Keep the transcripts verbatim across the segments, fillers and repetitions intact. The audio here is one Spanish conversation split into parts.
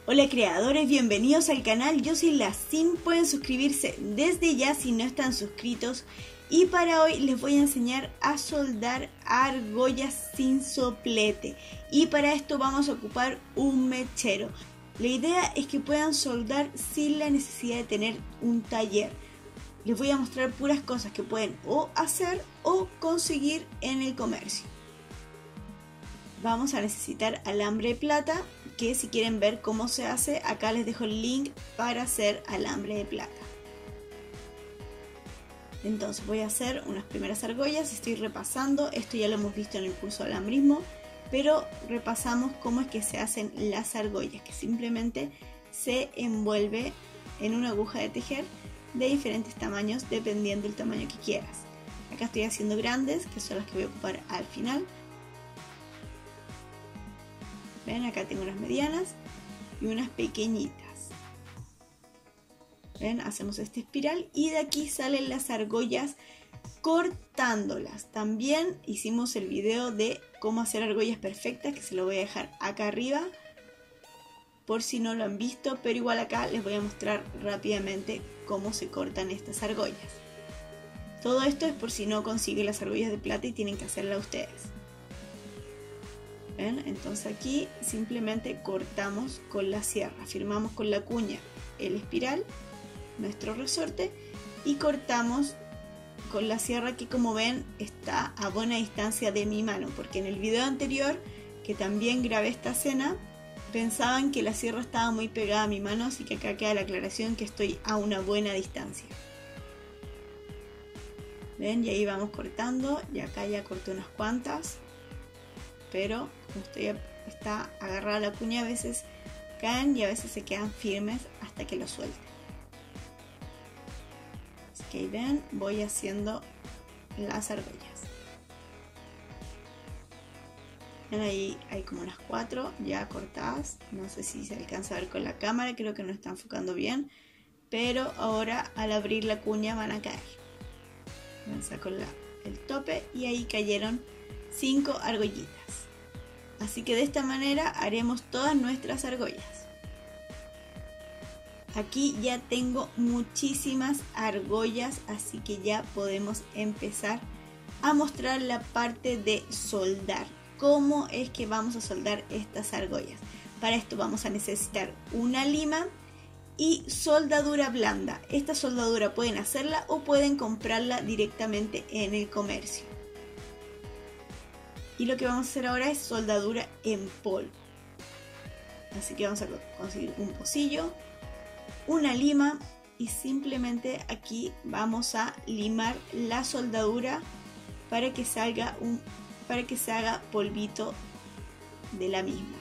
Hola creadores, bienvenidos al canal, yo soy la Sim, pueden suscribirse desde ya si no están suscritos. Y para hoy les voy a enseñar a soldar argollas sin soplete. Y para esto vamos a ocupar un mechero. La idea es que puedan soldar sin la necesidad de tener un taller. Les voy a mostrar puras cosas que pueden o hacer o conseguir en el comercio. Vamos a necesitar alambre de plata, que si quieren ver cómo se hace, acá les dejo el link para hacer alambre de plata. Entonces voy a hacer unas primeras argollas, estoy repasando, esto ya lo hemos visto en el curso de alambrismo, pero repasamos cómo es que se hacen las argollas, que simplemente se envuelve en una aguja de tejer de diferentes tamaños dependiendo del tamaño que quieras. Acá estoy haciendo grandes, que son las que voy a ocupar al final. Ven, acá tengo unas medianas y unas pequeñitas. Ven, hacemos esta espiral y de aquí salen las argollas cortándolas. También hicimos el video de cómo hacer argollas perfectas, que se lo voy a dejar acá arriba por si no lo han visto, pero igual acá les voy a mostrar rápidamente cómo se cortan estas argollas. Todo esto es por si no consiguen las argollas de plata y tienen que hacerlas ustedes. ¿Ven? Entonces aquí simplemente cortamos con la sierra, firmamos con la cuña el espiral, nuestro resorte, y cortamos con la sierra que, como ven, está a buena distancia de mi mano, porque en el video anterior que también grabé esta escena pensaban que la sierra estaba muy pegada a mi mano, así que acá queda la aclaración que estoy a una buena distancia. ¿Ven? Y ahí vamos cortando, y acá ya corté unas cuantas, pero como estoy, está agarrada la cuña, a veces caen y a veces se quedan firmes hasta que lo suelte. Así que ahí ven, voy haciendo las argollas. Ven, ahí hay como unas cuatro ya cortadas. No sé si se alcanza a ver con la cámara, creo que no está enfocando bien, pero ahora al abrir la cuña van a caer. Ven, saco la, el tope y ahí cayeron cinco argollitas. Así que de esta manera haremos todas nuestras argollas. Aquí ya tengo muchísimas argollas, así que ya podemos empezar a mostrar la parte de soldar. ¿Cómo es que vamos a soldar estas argollas? Para esto vamos a necesitar una lima y soldadura blanda. Esta soldadura pueden hacerla o pueden comprarla directamente en el comercio. Y lo que vamos a hacer ahora es soldadura en polvo. Así que vamos a conseguir un pocillo, una lima y simplemente aquí vamos a limar la soldadura para que salga un, para que se haga polvito de la misma.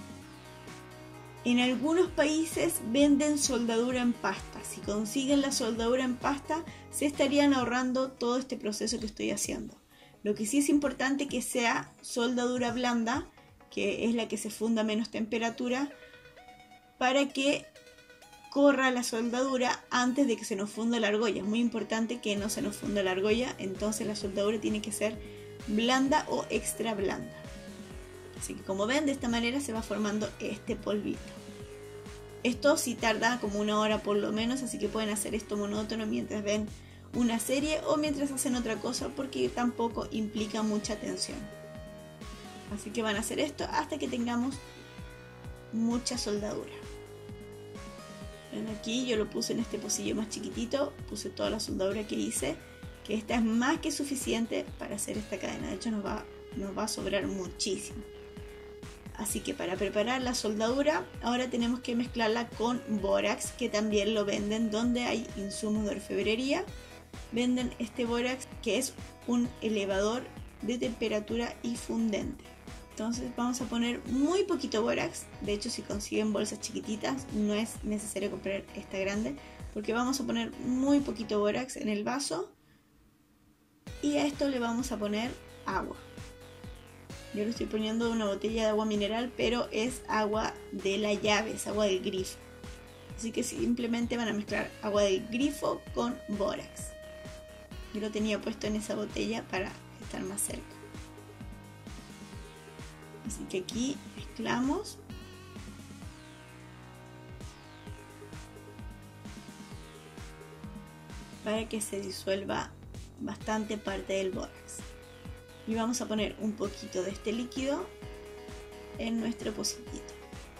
En algunos países venden soldadura en pasta. Si consiguen la soldadura en pasta, se estarían ahorrando todo este proceso que estoy haciendo. Lo que sí es importante que sea soldadura blanda, que es la que se funda a menos temperatura, para que corra la soldadura antes de que se nos funda la argolla. Es muy importante que no se nos funda la argolla, entonces la soldadura tiene que ser blanda o extra blanda. Así que como ven, de esta manera se va formando este polvito. Esto sí tarda como una hora por lo menos, así que pueden hacer esto monótono mientras ven una serie o mientras hacen otra cosa, porque tampoco implica mucha tensión. Así que van a hacer esto hasta que tengamos mucha soldadura. Ven, aquí yo lo puse en este pocillo más chiquitito, puse toda la soldadura que hice, que esta es más que suficiente para hacer esta cadena. De hecho nos va, nos va a sobrar muchísimo. Así que para preparar la soldadura ahora tenemos que mezclarla con bórax, que también lo venden donde hay insumos de orfebrería. Venden este bórax, que es un elevador de temperatura y fundente. Entonces vamos a poner muy poquito bórax. De hecho, si consiguen bolsas chiquititas no es necesario comprar esta grande, porque vamos a poner muy poquito bórax en el vaso y a esto le vamos a poner agua. Yo le estoy poniendo una botella de agua mineral, pero es agua de la llave, es agua del grifo. Así que simplemente van a mezclar agua del grifo con bórax. Yo lo tenía puesto en esa botella para estar más cerca. Así que aquí mezclamos para que se disuelva bastante parte del bórax. Y vamos a poner un poquito de este líquido en nuestro pocillito.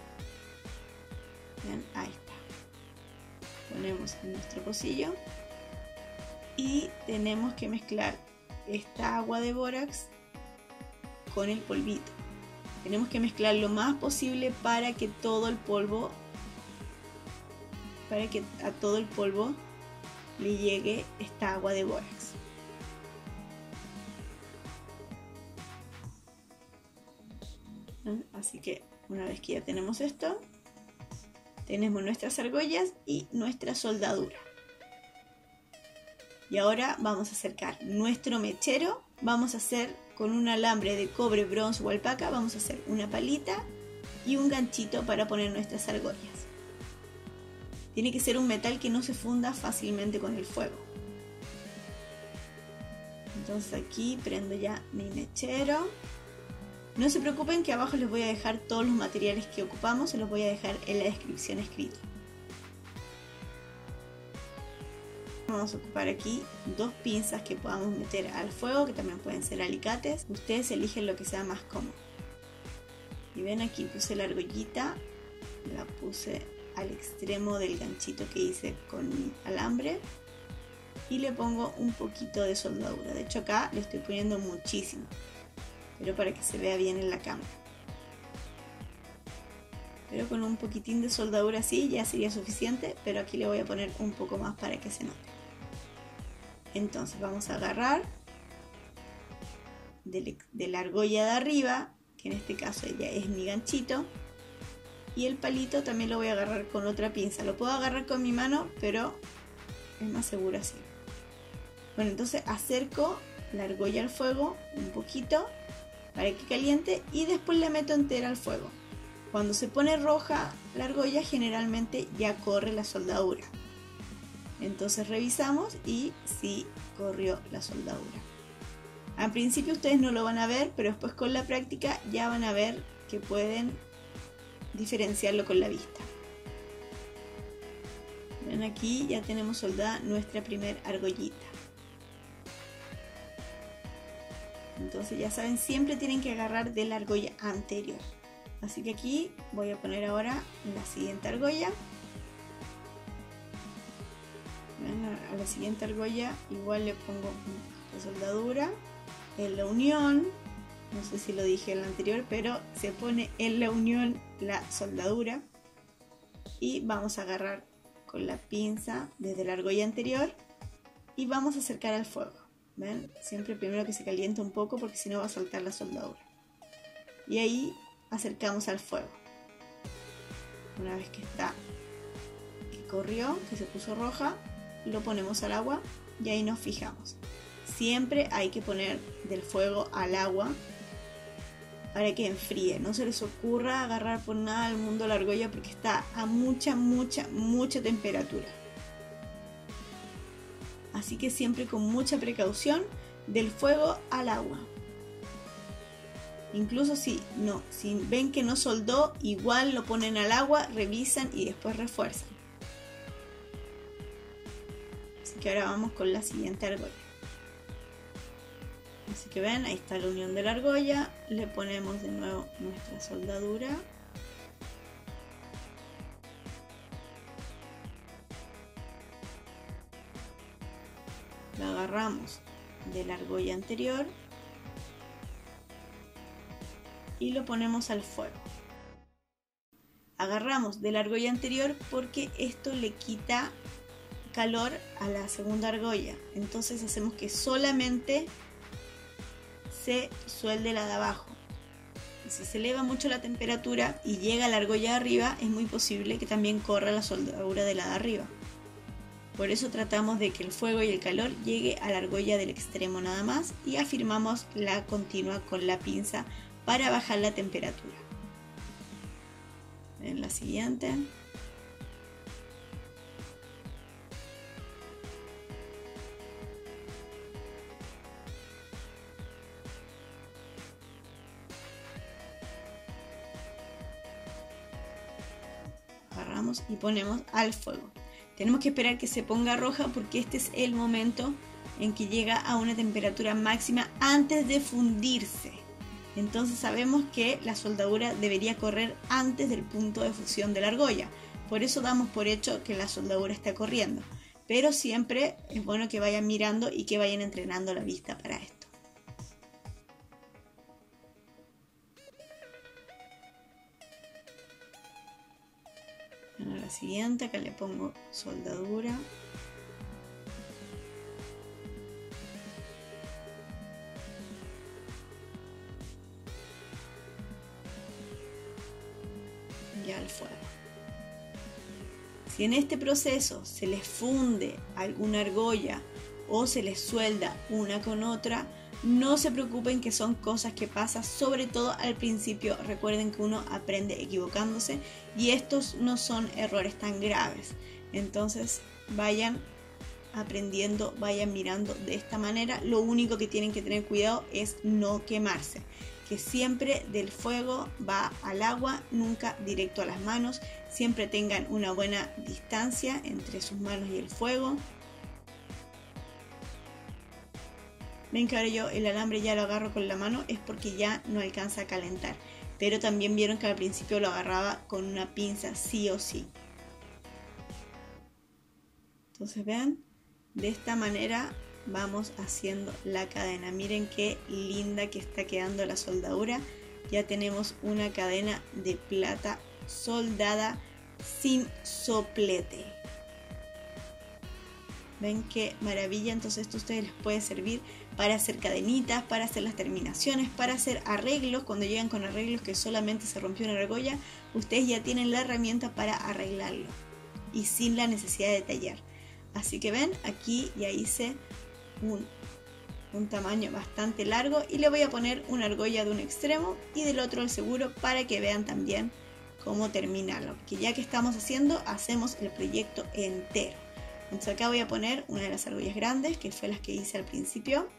Bien, ahí está. Ponemos en nuestro pocillo y tenemos que mezclar esta agua de bórax con el polvito. Tenemos que mezclar lo más posible para que todo el polvo, para que a todo el polvo le llegue esta agua de bórax. Así que una vez que ya tenemos esto, tenemos nuestras argollas y nuestra soldadura. Y ahora vamos a acercar nuestro mechero. Vamos a hacer con un alambre de cobre, bronce o alpaca, vamos a hacer una palita y un ganchito para poner nuestras argollas. Tiene que ser un metal que no se funda fácilmente con el fuego. Entonces aquí prendo ya mi mechero. No se preocupen que abajo les voy a dejar todos los materiales que ocupamos, se los voy a dejar en la descripción escrito. Vamos a ocupar aquí dos pinzas que podamos meter al fuego, que también pueden ser alicates. Ustedes eligen lo que sea más cómodo. Y ven, aquí puse la argollita, la puse al extremo del ganchito que hice con mi alambre y le pongo un poquito de soldadura. De hecho acá le estoy poniendo muchísimo, pero para que se vea bien en la cámara. Pero con un poquitín de soldadura así ya sería suficiente, pero aquí le voy a poner un poco más para que se note. Entonces vamos a agarrar de, de la argolla de arriba, que en este caso ella es mi ganchito, y el palito también lo voy a agarrar con otra pinza. Lo puedo agarrar con mi mano, pero es más seguro así. Bueno, entonces acerco la argolla al fuego un poquito para que caliente y después la meto entera al fuego. Cuando se pone roja la argolla, generalmente ya corre la soldadura. Entonces revisamos y sí corrió la soldadura. Al principio ustedes no lo van a ver, pero después con la práctica ya van a ver que pueden diferenciarlo con la vista. Ven, aquí ya tenemos soldada nuestra primer argollita. Entonces ya saben, siempre tienen que agarrar de la argolla anterior. Así que aquí voy a poner ahora la siguiente argolla. A la siguiente argolla igual le pongo la soldadura en la unión. No sé si lo dije en la anterior, pero se pone en la unión la soldadura. Y vamos a agarrar con la pinza desde la argolla anterior y vamos a acercar al fuego. ¿Ven? Siempre primero que se caliente un poco porque si no va a saltar la soldadura. Y ahí acercamos al fuego. Una vez que está, que corrió, que se puso roja, lo ponemos al agua y ahí nos fijamos. Siempre hay que poner del fuego al agua para que enfríe. No se les ocurra agarrar por nada del mundo la argolla porque está a mucha, mucha, mucha temperatura. Así que siempre con mucha precaución del fuego al agua. Incluso si, no, si ven que no soldó, igual lo ponen al agua, revisan y después refuerzan. Así que ahora vamos con la siguiente argolla. Así que ven, ahí está la unión de la argolla. Le ponemos de nuevo nuestra soldadura. La agarramos de la argolla anterior y lo ponemos al fuego. Agarramos de la argolla anterior porque esto le quita calor a la segunda argolla. Entonces hacemos que solamente se suelde la de abajo. Y si se eleva mucho la temperatura y llega a la argolla de arriba, es muy posible que también corra la soldadura de la de arriba. Por eso tratamos de que el fuego y el calor llegue a la argolla del extremo nada más y afirmamos la continua con la pinza para bajar la temperatura. En la siguiente. Agarramos y ponemos al fuego. Tenemos que esperar que se ponga roja porque este es el momento en que llega a una temperatura máxima antes de fundirse. Entonces sabemos que la soldadura debería correr antes del punto de fusión de la argolla. Por eso damos por hecho que la soldadura está corriendo. Pero siempre es bueno que vayan mirando y que vayan entrenando la vista para esto. Bueno, la siguiente, acá le pongo soldadura. Y al fuego. Si en este proceso se les funde alguna argolla o se les suelda una con otra, no se preocupen, que son cosas que pasan, sobre todo al principio. Recuerden que uno aprende equivocándose y estos no son errores tan graves. Entonces vayan aprendiendo, vayan mirando de esta manera. Lo único que tienen que tener cuidado es no quemarse, que siempre del fuego va al agua, nunca directo a las manos. Siempre tengan una buena distancia entre sus manos y el fuego. Ven que ahora yo el alambre ya lo agarro con la mano, es porque ya no alcanza a calentar. Pero también vieron que al principio lo agarraba con una pinza sí o sí. Entonces vean, de esta manera vamos haciendo la cadena. Miren qué linda que está quedando la soldadura. Ya tenemos una cadena de plata soldada sin soplete. Ven qué maravilla. Entonces esto a ustedes les puede servir para hacer cadenitas, para hacer las terminaciones, para hacer arreglos. Cuando llegan con arreglos que solamente se rompió una argolla, ustedes ya tienen la herramienta para arreglarlo y sin la necesidad de tallar. Así que ven, aquí ya hice un, un tamaño bastante largo y le voy a poner una argolla de un extremo y del otro el seguro, para que vean también cómo terminarlo, porque ya que estamos haciendo, hacemos el proyecto entero. Entonces acá voy a poner una de las argollas grandes, que fue las que hice al principio.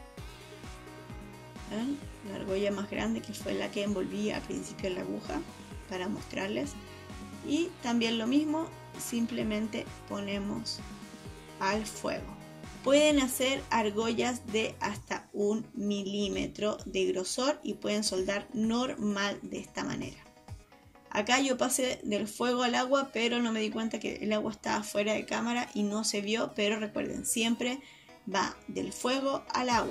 ¿Ven? La argolla más grande, que fue la que envolví al principio en la aguja, para mostrarles. Y también lo mismo, simplemente ponemos al fuego. Pueden hacer argollas de hasta un milímetro de grosor y pueden soldar normal de esta manera. Acá yo pasé del fuego al agua, pero no me di cuenta que el agua estaba fuera de cámara y no se vio. Pero recuerden, siempre va del fuego al agua.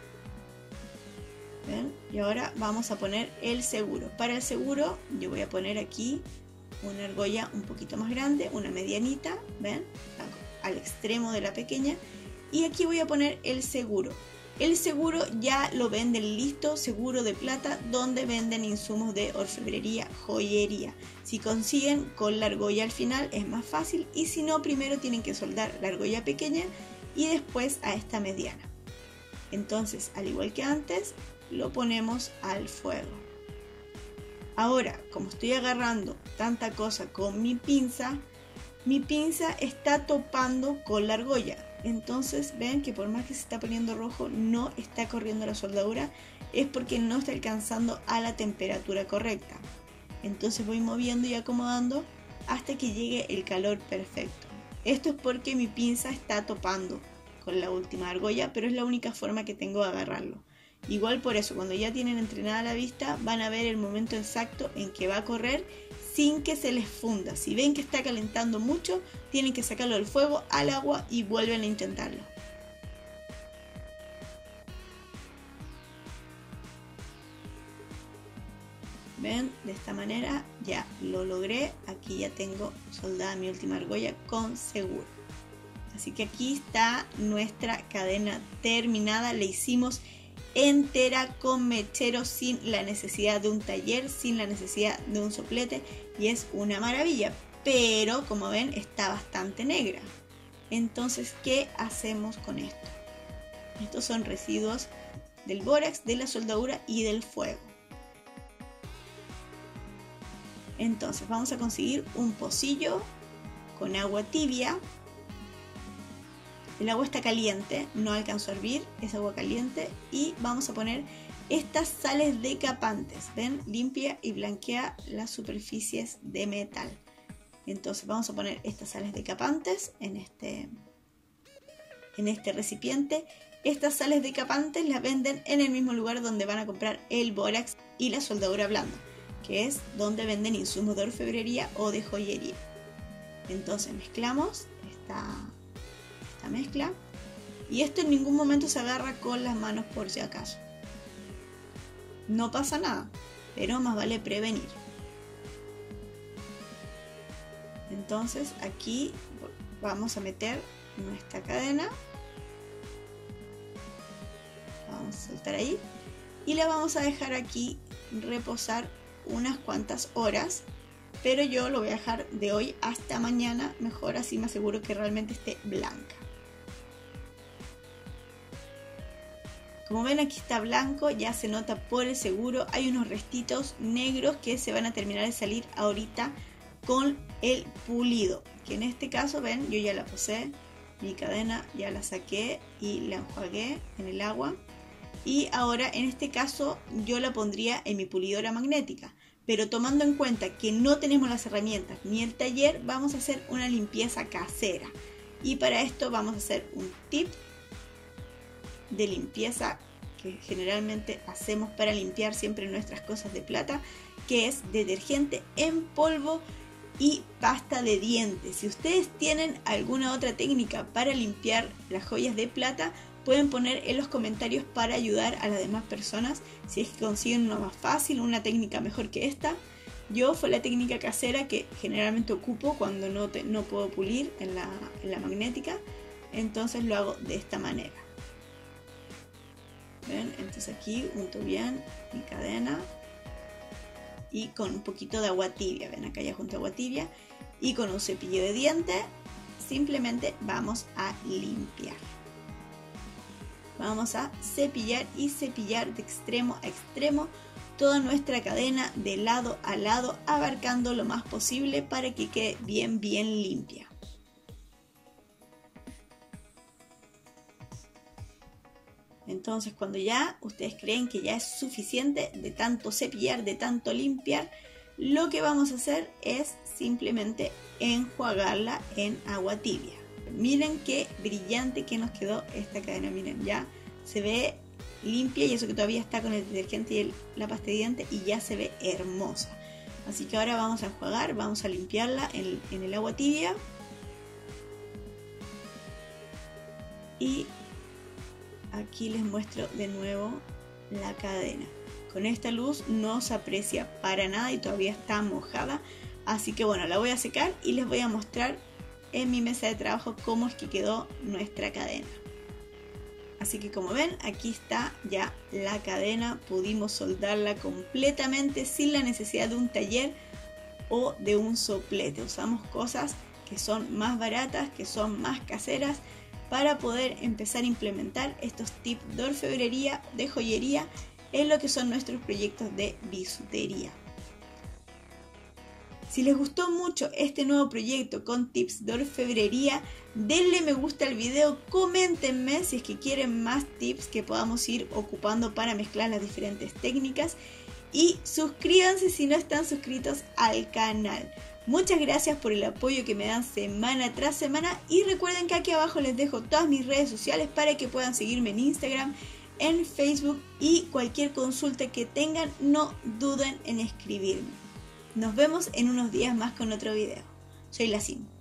¿Ven? Y ahora vamos a poner el seguro. Para el seguro yo voy a poner aquí una argolla un poquito más grande, una medianita, ¿ven? Al extremo de la pequeña. Y aquí voy a poner el seguro. El seguro ya lo venden listo, seguro de plata, donde venden insumos de orfebrería, joyería. Si consiguen con la argolla al final es más fácil, y si no, primero tienen que soldar la argolla pequeña y después a esta mediana. Entonces, al igual que antes, lo ponemos al fuego. Ahora, como estoy agarrando tanta cosa con mi pinza, mi pinza está topando con la argolla. Entonces ven que por más que se está poniendo rojo, no está corriendo la soldadura, es porque no está alcanzando a la temperatura correcta. Entonces voy moviendo y acomodando hasta que llegue el calor perfecto. Esto es porque mi pinza está topando con la última argolla, pero es la única forma que tengo de agarrarlo. Igual por eso, cuando ya tienen entrenada la vista, van a ver el momento exacto en que va a correr sin que se les funda. Si ven que está calentando mucho, tienen que sacarlo del fuego al agua y vuelven a intentarlo. Ven, de esta manera ya lo logré. Aquí ya tengo soldada mi última argolla con seguro. Así que aquí está nuestra cadena terminada. Le hicimos entera con mechero, sin la necesidad de un taller, sin la necesidad de un soplete, y es una maravilla. Pero como ven, está bastante negra. Entonces, ¿qué hacemos con esto? Estos son residuos del bórax, de la soldadura y del fuego. Entonces vamos a conseguir un pocillo con agua tibia. El agua está caliente, no alcanzó a hervir, es agua caliente, y vamos a poner estas sales decapantes. ¿Ven? Limpia y blanquea las superficies de metal. Entonces vamos a poner estas sales decapantes en este, en este recipiente. Estas sales decapantes las venden en el mismo lugar donde van a comprar el bórax y la soldadura blanda, que es donde venden insumos de orfebrería o de joyería. Entonces mezclamos esta, esta mezcla, y esto en ningún momento se agarra con las manos por si acaso. No pasa nada, pero más vale prevenir. Entonces aquí vamos a meter nuestra cadena, la vamos a soltar ahí y la vamos a dejar aquí reposar unas cuantas horas, pero yo lo voy a dejar de hoy hasta mañana, mejor, así me aseguro que realmente esté blanca. Como ven, aquí está blanco, ya se nota por el seguro. Hay unos restitos negros que se van a terminar de salir ahorita con el pulido, que en este caso, ven, yo ya la posé, mi cadena ya la saqué y la enjuagué en el agua, y ahora en este caso yo la pondría en mi pulidora magnética, pero tomando en cuenta que no tenemos las herramientas ni el taller, vamos a hacer una limpieza casera, y para esto vamos a hacer un tip de limpieza que generalmente hacemos para limpiar siempre nuestras cosas de plata, que es detergente en polvo y pasta de dientes. Si ustedes tienen alguna otra técnica para limpiar las joyas de plata, pueden poner en los comentarios para ayudar a las demás personas si es que consiguen una más fácil, una técnica mejor que esta. Yo fue la técnica casera que generalmente ocupo cuando no, te, no puedo pulir en la, en la magnética, entonces lo hago de esta manera. ¿Ven? Entonces aquí unto bien mi cadena y con un poquito de agua tibia, ven, acá ya junto agua tibia, y con un cepillo de dientes simplemente vamos a limpiar. Vamos a cepillar y cepillar de extremo a extremo toda nuestra cadena, de lado a lado, abarcando lo más posible para que quede bien bien limpia. Entonces, cuando ya ustedes creen que ya es suficiente de tanto cepillar, de tanto limpiar, lo que vamos a hacer es simplemente enjuagarla en agua tibia. Miren qué brillante que nos quedó esta cadena, miren, ya se ve limpia, y eso que todavía está con el detergente y el, la pasta de dientes, y ya se ve hermosa. Así que ahora vamos a enjuagar, vamos a limpiarla en, en el agua tibia. Y aquí les muestro de nuevo la cadena. Con esta luz no se aprecia para nada y todavía está mojada. Así que bueno, la voy a secar y les voy a mostrar en mi mesa de trabajo cómo es que quedó nuestra cadena. Así que como ven, aquí está ya la cadena. Pudimos soldarla completamente sin la necesidad de un taller o de un soplete. Usamos cosas que son más baratas, que son más caseras, para poder empezar a implementar estos tips de orfebrería, de joyería, en lo que son nuestros proyectos de bisutería. Si les gustó mucho este nuevo proyecto con tips de orfebrería, denle me gusta al video, coméntenme si es que quieren más tips que podamos ir ocupando para mezclar las diferentes técnicas, y suscríbanse si no están suscritos al canal. Muchas gracias por el apoyo que me dan semana tras semana, y recuerden que aquí abajo les dejo todas mis redes sociales para que puedan seguirme en Instagram, en Facebook, y cualquier consulta que tengan no duden en escribirme. Nos vemos en unos días más con otro video. Soy La Sim.